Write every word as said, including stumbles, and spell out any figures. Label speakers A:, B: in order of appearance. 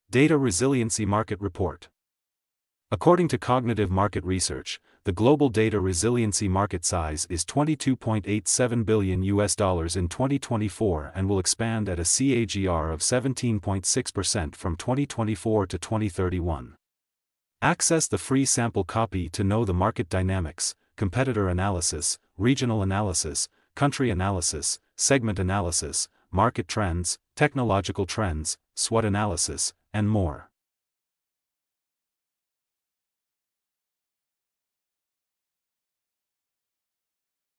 A: Data Resiliency Market Report. According to Cognitive Market Research, the global data resiliency market size is twenty-two point eight seven billion U S dollars in twenty twenty-four and will expand at a C A G R of seventeen point six percent from twenty twenty-four to twenty thirty-one. Access the free sample copy to know the market dynamics, competitor analysis, regional analysis, country analysis, segment analysis, market trends, technological trends, SWOT analysis, and more.